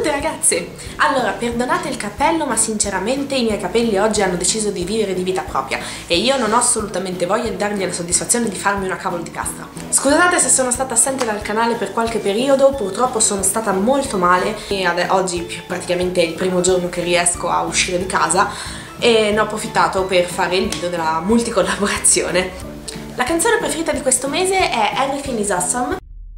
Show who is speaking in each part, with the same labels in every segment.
Speaker 1: Salute ragazze! Allora, perdonate il cappello, ma sinceramente i miei capelli oggi hanno deciso di vivere di vita propria e io non ho assolutamente voglia di dargli la soddisfazione di farmi una cavolo di pasta. Scusate se sono stata assente dal canale per qualche periodo, purtroppo sono stata molto male e oggi praticamente è il primo giorno che riesco a uscire di casa e ne ho approfittato per fare il video della multicollaborazione. La canzone preferita di questo mese è Everything is Awesome.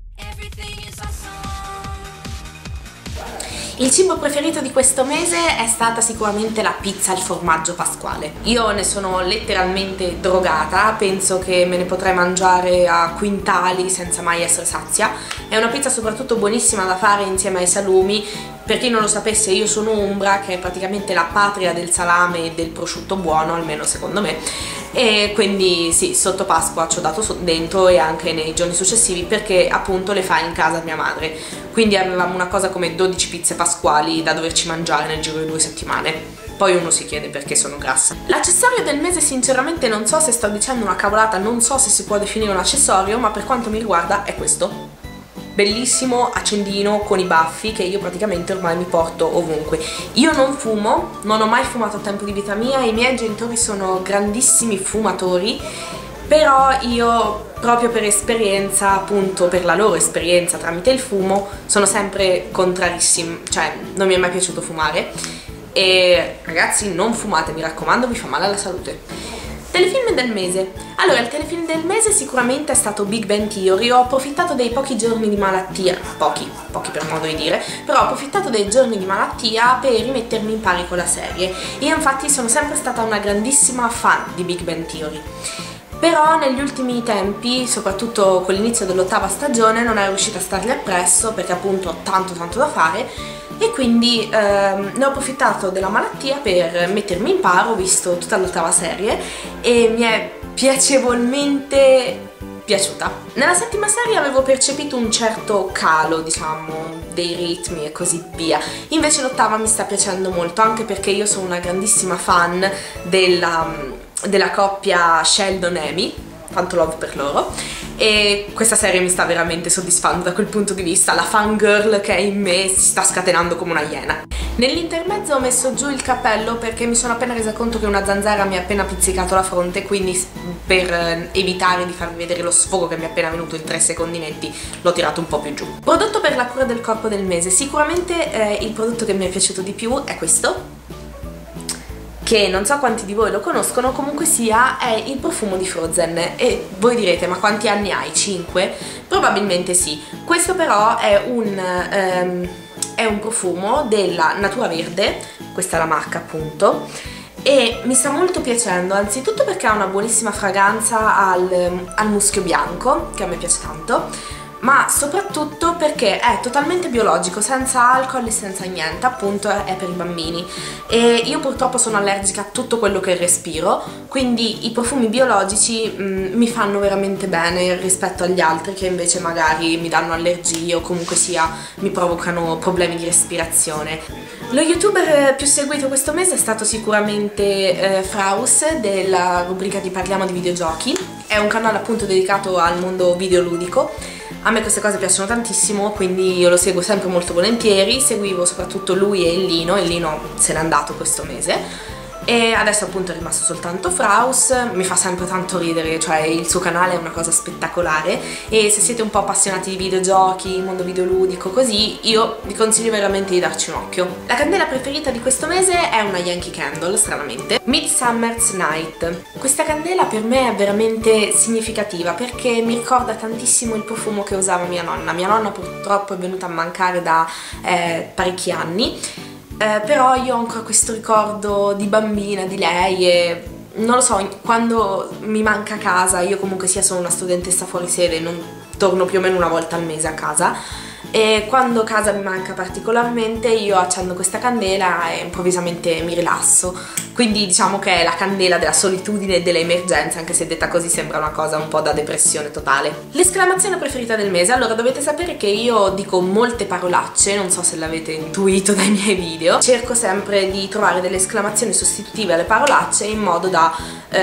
Speaker 1: Il cibo preferito di questo mese è stata sicuramente la pizza al formaggio pasquale. Io ne sono letteralmente drogata, penso che me ne potrei mangiare a quintali senza mai essere sazia. È una pizza soprattutto buonissima da fare insieme ai salumi. Per chi non lo sapesse, io sono umbra, che è praticamente la patria del salame e del prosciutto buono, almeno secondo me, e quindi sì, sotto Pasqua ci ho dato dentro e anche nei giorni successivi, perché appunto le fa in casa mia madre, quindi avevamo una cosa come 12 pizze pasquali da doverci mangiare nel giro di 2 settimane. Poi uno si chiede perché sono grassa. L'accessorio del mese sinceramente non so se sto dicendo una cavolata, non so se si può definire un accessorio, ma per quanto mi riguarda è questo bellissimo accendino con i baffi che io praticamente ormai mi porto ovunque. Io non fumo, non ho mai fumato a tempo di vita mia, i miei genitori sono grandissimi fumatori, però io proprio per esperienza, appunto per la loro esperienza tramite il fumo, sono sempre contrarissima, cioè non mi è mai piaciuto fumare e ragazzi non fumate, mi raccomando, vi fa male alla salute. Telefilm del mese. Allora, il telefilm del mese sicuramente è stato Big Bang Theory. Ho approfittato dei pochi giorni di malattia, pochi per modo di dire, però ho approfittato dei giorni di malattia per rimettermi in pari con la serie. Io infatti sono sempre stata una grandissima fan di Big Bang Theory. Però negli ultimi tempi, soprattutto con l'inizio dell'8ª stagione, non ero riuscita a stargli appresso perché appunto ho tanto da fare e quindi ne ho approfittato della malattia per mettermi in paro, ho visto tutta l'8ª serie e mi è piacevolmente piaciuta. Nella 7ª serie avevo percepito un certo calo, diciamo, dei ritmi e così via, invece l'8ª mi sta piacendo molto, anche perché io sono una grandissima fan della coppia Sheldon-Amy, tanto love per loro, e questa serie mi sta veramente soddisfando da quel punto di vista. La fangirl che è in me si sta scatenando come una iena. Nell'intermezzo ho messo giù il cappello perché mi sono appena resa conto che una zanzara mi ha appena pizzicato la fronte, quindi per evitare di farvi vedere lo sfogo che mi è appena venuto in 3 secondi netti l'ho tirato un po' più giù. Prodotto per la cura del corpo del mese. Sicuramente il prodotto che mi è piaciuto di più è questo, che non so quanti di voi lo conoscono, comunque sia è il profumo di Frozen. E voi direte, ma quanti anni hai? 5? Probabilmente sì. Questo però è un profumo della Natura Verde, questa è la marca appunto, e mi sta molto piacendo, anzitutto perché ha una buonissima fragranza al muschio bianco, che a me piace tanto, ma soprattutto perché è totalmente biologico, senza alcol e senza niente, appunto è per i bambini e io purtroppo sono allergica a tutto quello che respiro, quindi i profumi biologici mi fanno veramente bene rispetto agli altri che invece magari mi danno allergie o comunque sia mi provocano problemi di respirazione. Lo youtuber più seguito questo mese è stato sicuramente Fraus, della rubrica di Parliamo di videogiochi. È un canale appunto dedicato al mondo videoludico. A me queste cose piacciono tantissimo, quindi io lo seguo sempre molto volentieri. Seguivo soprattutto lui e il Lino se n'è andato questo mese e adesso appunto è rimasto soltanto Fraus. Mi fa sempre tanto ridere, cioè il suo canale è una cosa spettacolare e se siete un po' appassionati di videogiochi, mondo videoludico così, io vi consiglio veramente di darci un occhio. La candela preferita di questo mese è una Yankee Candle, stranamente, Midsummer's Night. Questa candela per me è veramente significativa perché mi ricorda tantissimo il profumo che usava mia nonna. Mia nonna purtroppo è venuta a mancare da parecchi anni, però io ho ancora questo ricordo di bambina di lei e non lo so, quando mi manca casa, io comunque sia sono una studentessa fuori sede, non torno più o meno una volta al mese a casa, e quando casa mi manca particolarmente io accendo questa candela e improvvisamente mi rilasso, quindi diciamo che è la candela della solitudine e delle emergenze, anche se detta così sembra una cosa un po' da depressione totale. L'esclamazione preferita del mese. Allora, dovete sapere che io dico molte parolacce, non so se l'avete intuito dai miei video, cerco sempre di trovare delle esclamazioni sostitutive alle parolacce in modo da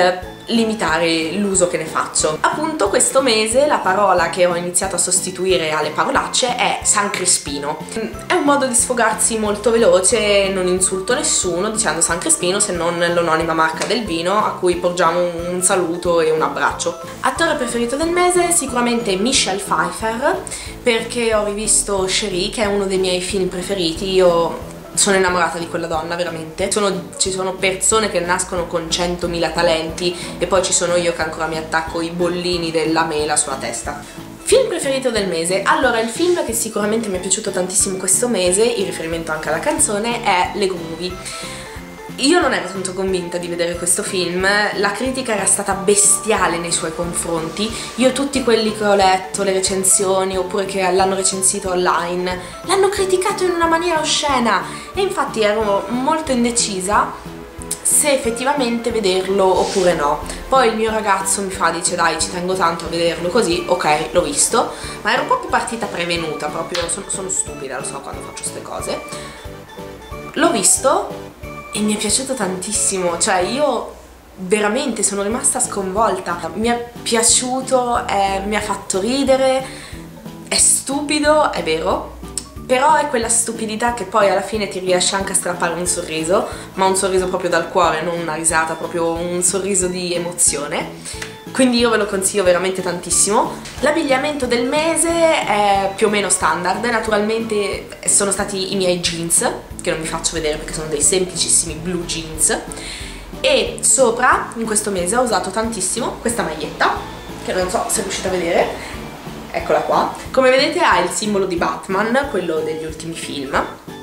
Speaker 1: limitare l'uso che ne faccio. Appunto questo mese la parola che ho iniziato a sostituire alle parolacce è San Crispino. È un modo di sfogarsi molto veloce, non insulto nessuno dicendo San Crispino se non l'anonima marca del vino a cui porgiamo un saluto e un abbraccio. Attore preferito del mese sicuramente Michelle Pfeiffer, perché ho rivisto Cherie, che è uno dei miei film preferiti. Io sono innamorata di quella donna, veramente. Ci sono persone che nascono con 100.000 talenti e poi ci sono io che ancora mi attacco i bollini della mela sulla testa. Film preferito del mese? Allora, il film che sicuramente mi è piaciuto tantissimo questo mese, in riferimento anche alla canzone, è Lego Movie. Io non ero tanto convinta di vedere questo film, la critica era stata bestiale nei suoi confronti. Io tutti quelli che ho letto, le recensioni oppure che l'hanno recensito online, l'hanno criticato in una maniera oscena e infatti ero molto indecisa se effettivamente vederlo oppure no. Poi il mio ragazzo dice dai, ci tengo tanto a vederlo, così, ok, l'ho visto, ma ero proprio partita prevenuta, proprio sono stupida, lo so quando faccio queste cose. L'ho visto e mi è piaciuto tantissimo, cioè io veramente sono rimasta sconvolta. Mi è piaciuto, mi ha fatto ridere, è stupido, è vero, però è quella stupidità che poi alla fine ti riesce anche a strappare un sorriso, ma un sorriso proprio dal cuore, non una risata, proprio un sorriso di emozione. Quindi io ve lo consiglio veramente tantissimo. L'abbigliamento del mese è più o meno standard, naturalmente sono stati i miei jeans, che non vi faccio vedere perché sono dei semplicissimi blue jeans, e sopra in questo mese ho usato tantissimo questa maglietta, che non so se riuscite a vedere, eccola qua. Come vedete ha il simbolo di Batman, quello degli ultimi film.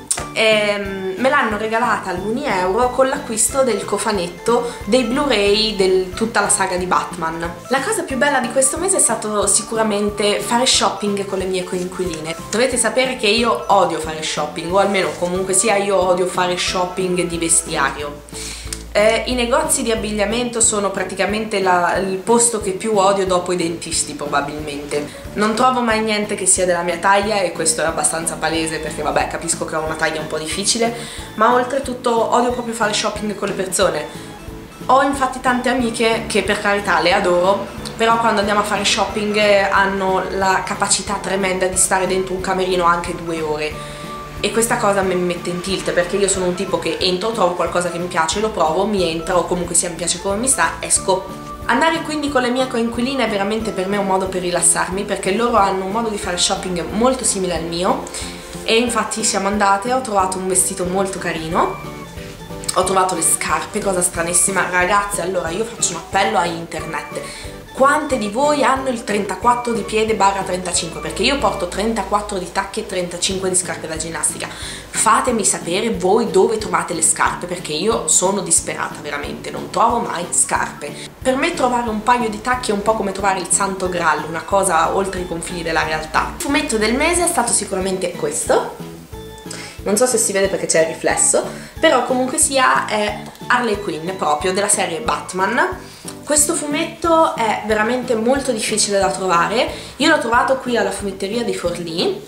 Speaker 1: Me l'hanno regalata all'1 € con l'acquisto del cofanetto dei Blu-ray di tutta la saga di Batman. La cosa più bella di questo mese è stato sicuramente fare shopping con le mie coinquiline. Dovete sapere che io odio fare shopping, o almeno comunque sia io odio fare shopping di vestiario. I negozi di abbigliamento sono praticamente il posto che più odio dopo i dentisti, probabilmente. Non trovo mai niente che sia della mia taglia e questo è abbastanza palese perché vabbè, capisco che ho una taglia un po' difficile, ma oltretutto odio proprio fare shopping con le persone. Ho infatti tante amiche che per carità le adoro, però quando andiamo a fare shopping hanno la capacità tremenda di stare dentro un camerino anche 2 ore. E questa cosa mi mette in tilt perché io sono un tipo che entro, trovo qualcosa che mi piace, lo provo, mi entra o comunque sia mi piace come mi sta, esco. Andare quindi con le mie coinquiline è veramente per me un modo per rilassarmi perché loro hanno un modo di fare shopping molto simile al mio e infatti siamo andate, ho trovato un vestito molto carino, ho trovato le scarpe, cosa stranissima. Ragazze, allora io faccio un appello a internet. Quante di voi hanno il 34 di piede / 35? Perché io porto 34 di tacchi e 35 di scarpe da ginnastica. Fatemi sapere voi dove trovate le scarpe perché io sono disperata veramente, non trovo mai scarpe. Per me trovare un paio di tacchi è un po' come trovare il santo graal, una cosa oltre i confini della realtà. Il fumetto del mese è stato sicuramente questo. Non so se si vede perché c'è il riflesso, però comunque sia è Harley Quinn proprio, della serie Batman. Questo fumetto è veramente molto difficile da trovare, io l'ho trovato qui alla fumetteria di Forlì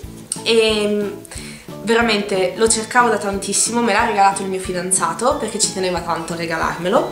Speaker 1: e veramente lo cercavo da tantissimo, me l'ha regalato il mio fidanzato perché ci teneva tanto a regalarmelo.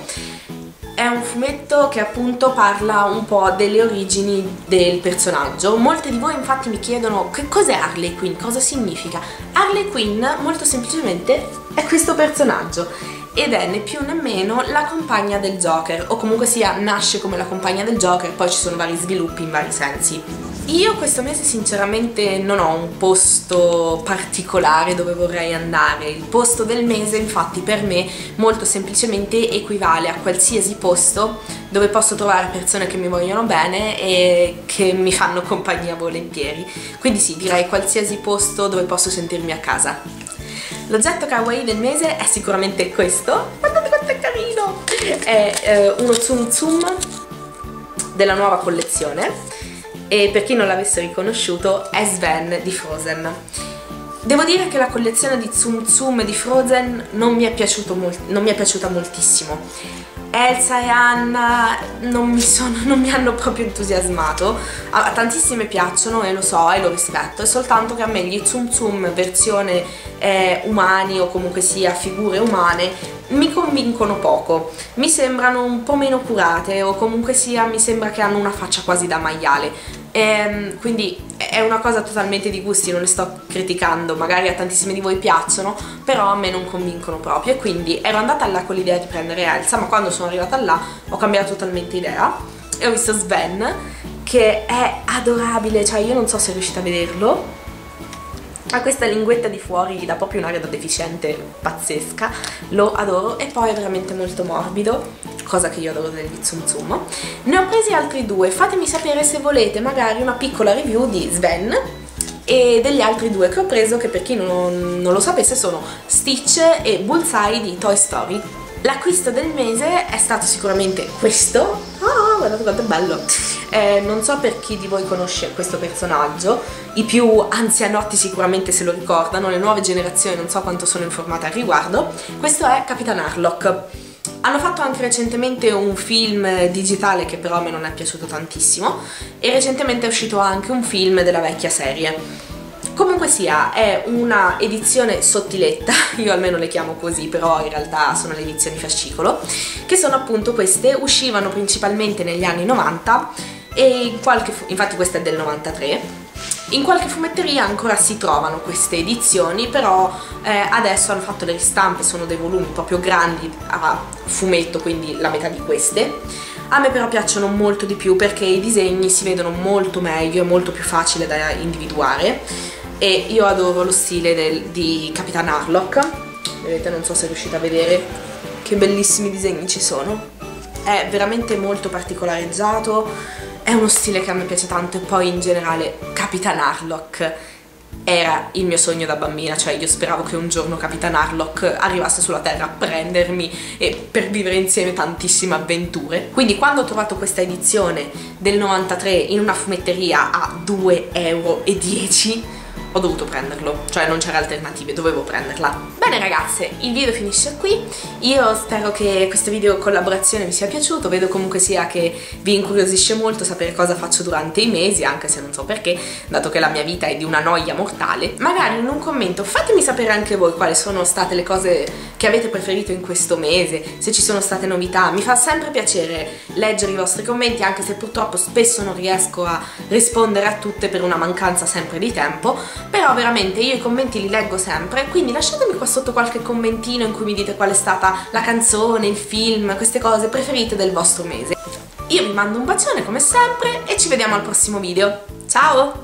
Speaker 1: È un fumetto che appunto parla un po' delle origini del personaggio. Molte di voi infatti mi chiedono che cos'è Harley Quinn, cosa significa. Harley Quinn molto semplicemente è questo personaggio ed è né più né meno la compagna del Joker, o comunque sia nasce come la compagna del Joker, poi ci sono vari sviluppi in vari sensi. Io questo mese sinceramente non ho un posto particolare dove vorrei andare. Il posto del mese infatti per me molto semplicemente equivale a qualsiasi posto dove posso trovare persone che mi vogliono bene e che mi fanno compagnia volentieri. Quindi sì, direi qualsiasi posto dove posso sentirmi a casa. L'oggetto kawaii del mese è sicuramente questo, guardate quanto è carino! È uno Tsum Tsum della nuova collezione e per chi non l'avesse riconosciuto è Sven di Frozen. Devo dire che la collezione di Tsum Tsum di Frozen non mi è piaciuta moltissimo. Elsa e Anna non mi hanno proprio entusiasmato. A tantissime piacciono e lo so e lo rispetto, è soltanto che a me gli Tsum Tsum versione umani o comunque sia figure umane mi convincono poco, mi sembrano un po' meno curate o comunque sia mi sembra che hanno una faccia quasi da maiale. Quindi è una cosa totalmente di gusti, non le sto criticando, magari a tantissime di voi piacciono, però a me non convincono proprio, e quindi ero andata là con l'idea di prendere Elsa, ma quando sono arrivata là ho cambiato totalmente idea e ho visto Sven, che è adorabile, cioè io non so se riuscite a vederlo. Ha questa linguetta di fuori, gli dà proprio un'aria da deficiente pazzesca, lo adoro, e poi è veramente molto morbido, cosa che io adoro degli Tsum Tsum. Ne ho presi altri due, fatemi sapere se volete magari una piccola review di Sven e degli altri due che ho preso, che per chi non lo sapesse sono Stitch e Bullseye di Toy Story. L'acquisto del mese è stato sicuramente questo. Guardate quanto è bello. Non so per chi di voi conosce questo personaggio, i più anzianotti sicuramente se lo ricordano, le nuove generazioni non so quanto sono informate al riguardo. Questo è Capitan Harlock. Hanno fatto anche recentemente un film digitale che però a me non è piaciuto tantissimo, e recentemente è uscito anche un film della vecchia serie. Comunque sia, è una edizione sottiletta, io almeno le chiamo così, però in realtà sono le edizioni fascicolo, che sono appunto queste, uscivano principalmente negli anni 90 e infatti questa è del 93. In qualche fumetteria ancora si trovano queste edizioni, però adesso hanno fatto le ristampe, sono dei volumi proprio grandi a fumetto, quindi la metà di queste. A me però piacciono molto di più perché i disegni si vedono molto meglio, è molto più facile da individuare, e io adoro lo stile di Capitan Harlock. Vedete, non so se riuscite a vedere che bellissimi disegni ci sono, è veramente molto particolareggiato, è uno stile che a me piace tanto, e poi in generale Capitan Harlock era il mio sogno da bambina, cioè io speravo che un giorno Capitan Harlock arrivasse sulla Terra a prendermi e per vivere insieme tantissime avventure. Quindi quando ho trovato questa edizione del 93 in una fumetteria a 2,10 € ho dovuto prenderlo, cioè non c'era alternative, dovevo prenderla. Bene ragazze, il video finisce qui, io spero che questo video collaborazione vi sia piaciuto, vedo comunque sia che vi incuriosisce molto sapere cosa faccio durante i mesi, anche se non so perché, dato che la mia vita è di una noia mortale. Magari in un commento fatemi sapere anche voi quali sono state le cose che avete preferito in questo mese, se ci sono state novità, mi fa sempre piacere leggere i vostri commenti, anche se purtroppo spesso non riesco a rispondere a tutte per una mancanza sempre di tempo. Però veramente io i commenti li leggo sempre, quindi lasciatemi qua sotto qualche commentino in cui mi dite qual è stata la canzone, il film, queste cose preferite del vostro mese. Io vi mando un bacione come sempre e ci vediamo al prossimo video. Ciao!